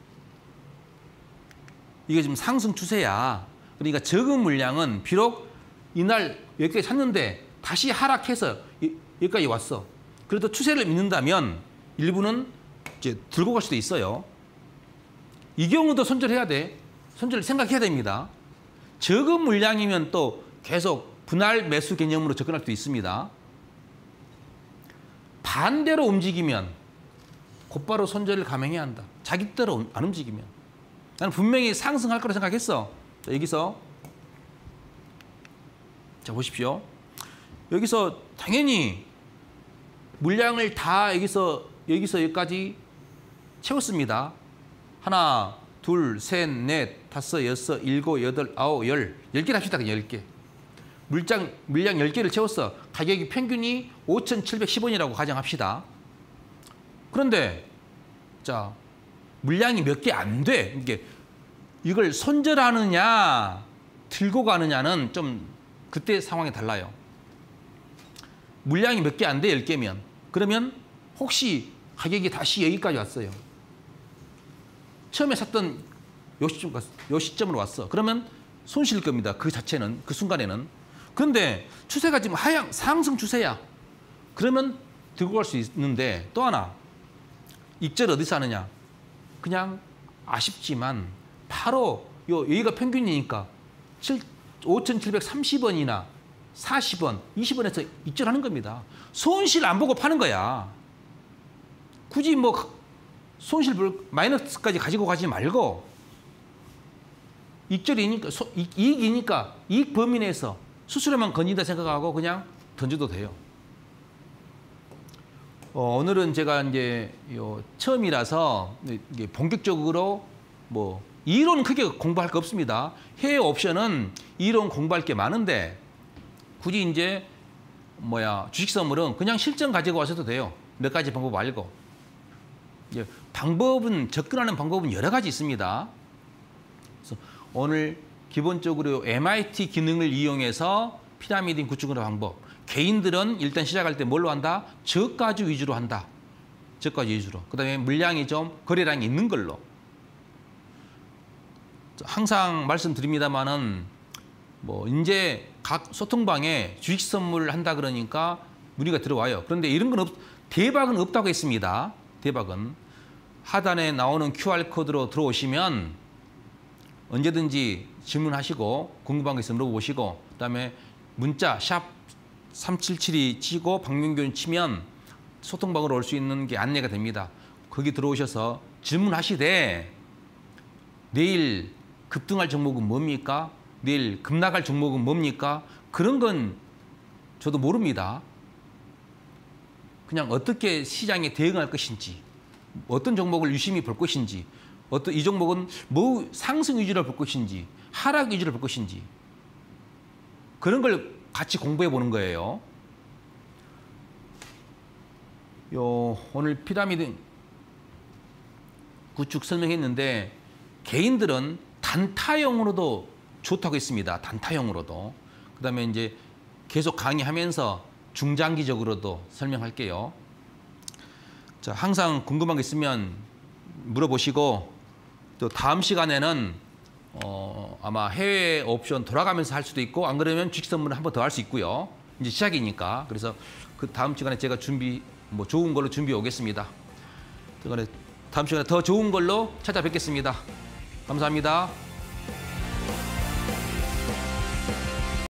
이게 지금 상승 추세야. 그러니까 적은 물량은 비록 이날 여기까지 샀는데 다시 하락해서 여기까지 왔어. 그래도 추세를 믿는다면 일부는 이제 들고 갈 수도 있어요. 이 경우도 손절해야 돼. 손절 생각해야 됩니다. 적은 물량이면 또 계속 분할 매수 개념으로 접근할 수도 있습니다. 반대로 움직이면 곧바로 손절을 감행해야 한다. 자기 뜻대로 안 움직이면. 나는 분명히 상승할 거라 생각했어. 자, 여기서 자 보십시오. 여기서 당연히 물량을 다 여기서 여기서 여기까지 채웠습니다. 하나, 둘, 셋, 넷, 다섯, 여섯, 일곱, 여덟, 아홉, 열. 열 개를 합시다. 그냥 열 개. 물장, 물량 열 개를 채웠어. 가격이 평균이 오천칠백십 원이라고 가정합시다. 그런데 자 물량이 몇 개 안 돼. 이게 이걸 손절하느냐 들고 가느냐는 좀 그때 상황이 달라요. 물량이 몇 개 안 돼, 열 개면. 그러면 혹시 가격이 다시 여기까지 왔어요. 처음에 샀던 요, 시점, 요 시점으로 왔어. 그러면 손실일 겁니다. 그 자체는, 그 순간에는. 그런데 추세가 지금 하향, 상승 추세야. 그러면 들고 갈 수 있는데 또 하나. 익절 어디서 하느냐. 그냥 아쉽지만 바로 요, 여기가 평균이니까 오천칠백삼십 원이나 사십 원, 이십 원에서 익절하는 겁니다. 손실 안 보고 파는 거야. 굳이 뭐 손실 마이너스까지 가지고 가지 말고 익절이니까 이익이니까 이익 범위 내에서 수수료만 건진다 생각하고 그냥 던져도 돼요. 어, 오늘은 제가 이제 요 처음이라서 이게 본격적으로 뭐 이론 크게 공부할 거 없습니다. 해외 옵션은 이론 공부할 게 많은데 굳이 이제 뭐야 주식 선물은 그냥 실전 가지고 와셔도 돼요. 몇 가지 방법 알고. 이제 방법은 접근하는 방법은 여러 가지 있습니다. 그래서 오늘 기본적으로 엠아이티 기능을 이용해서 피라미딩 구축하는 방법. 개인들은 일단 시작할 때 뭘로 한다? 저가주 위주로 한다. 저가주 위주로. 그다음에 물량이 좀 거래량이 있는 걸로. 항상 말씀드립니다만은 뭐 이제 각 소통방에 주식 선물을 한다 그러니까 문의가 들어와요. 그런데 이런 건 없, 대박은 없다고 했습니다. 대박은 하단에 나오는 큐알코드로 들어오시면 언제든지 질문하시고 궁금한 거 있으면 물어보시고 그다음에 문자 샵 삼칠칠이 치고 박명균 치면 소통방으로 올 수 있는 게 안내가 됩니다. 거기 들어오셔서 질문하시되 내일 급등할 종목은 뭡니까? 내일 급락할 종목은 뭡니까? 그런 건 저도 모릅니다. 그냥 어떻게 시장에 대응할 것인지, 어떤 종목을 유심히 볼 것인지, 어떤 이 종목은 뭐 상승 위주로 볼 것인지, 하락 위주로 볼 것인지 그런 걸 같이 공부해 보는 거예요. 요 오늘 피라미드 구축 설명했는데 개인들은 단타형으로도 좋다고 했습니다. 단타형으로도. 그다음에 이제 계속 강의하면서 중장기적으로도 설명할게요. 자, 항상 궁금한 게 있으면 물어보시고 또 다음 시간에는 어, 아마 해외 옵션 돌아가면서 할 수도 있고 안 그러면 주식 선물을 한 번 더 할 수 있고요. 이제 시작이니까. 그래서 그 다음 시간에 제가 준비 뭐 좋은 걸로 준비해 오겠습니다. 다음 시간에 더 좋은 걸로 찾아뵙겠습니다. 감사합니다.